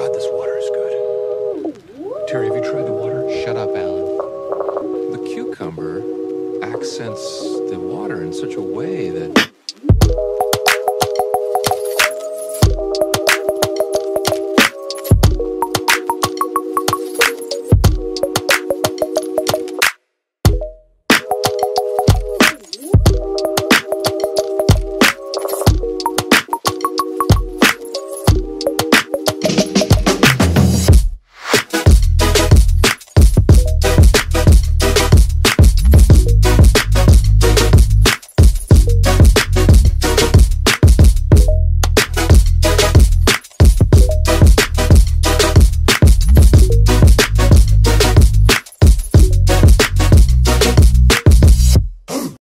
God, this water is good. Terry, have you tried the water? Shut up, Alan. The cucumber accents the water in such a way that...